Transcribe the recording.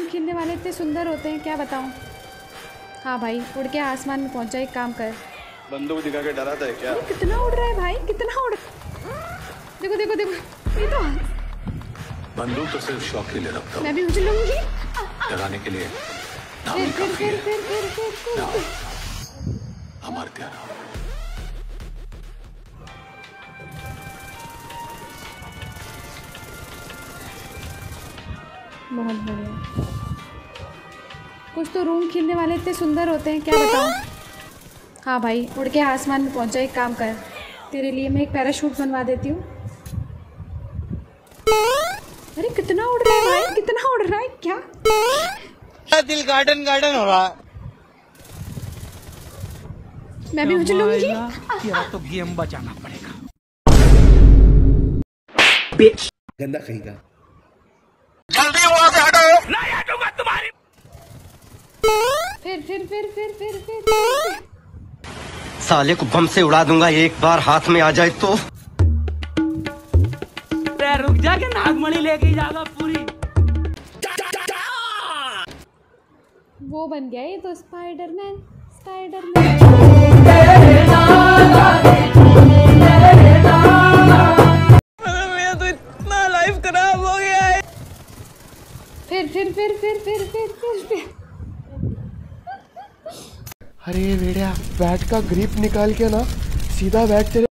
खिलने वाले इतने सुंदर होते हैं, क्या बताऊं। हाँ भाई, उड़ के आसमान में पहुंचा, एक काम कर। बंदूक दिखा के डराता है क्या? कितना उड़ रहा है भाई, कितना उड़। देखो देखो देखो, ये तो बंदूक तो सिर्फ शौक के लिए रखता हूँ, मैं भी उछल लूंगी। डराने के लिए फिर हमार त्यारा। बहुत बढ़िया। कुछ तो रूम खिलने वाले इतने सुंदर होते हैं, क्या बताऊं। हाँ भाई, उड़ के आसमान में पहुंचा, एक काम कर। तेरे लिए मैं एक पैराशूट बनवा देती हूँ। अरे कितना उड़ रहा है भाई, कितना उड़ रहा है, क्या दिल गार्डन गार्डन हो रहा है। मैं भी उछलूंगी। तेरा तो गेम बचाना पड़ेगा। गंदा कहेगा। जल्दी वहां से हटो, नहीं हटूंगा तुम्हारी। फिर साले को बम से उड़ा दूंगा एक बार हाथ में आ जाए तो। रुक जा के नागमणि लेके जाएगा पूरी। वो बन गया ये तो, स्पाइडरमैन। मेरा तो इतना लाइफ खराब हो गया है। फिर अरे बेड़िया, बैट का ग्रिप निकाल के ना सीधा बैट तेरे